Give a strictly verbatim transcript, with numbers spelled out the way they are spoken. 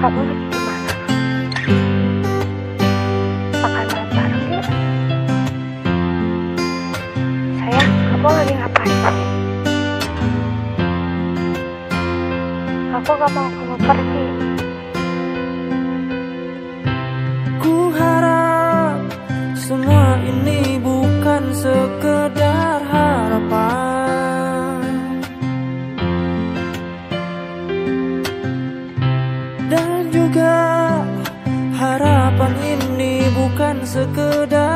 Kamu lagi di mana? Makan malam bareng yuk. Sayang, kamu lagi ngapain sih? Aku gak mau kamu pergi. Ku harap semua ini bukan sekedar harapan, dan juga harapan ini bukan sekedar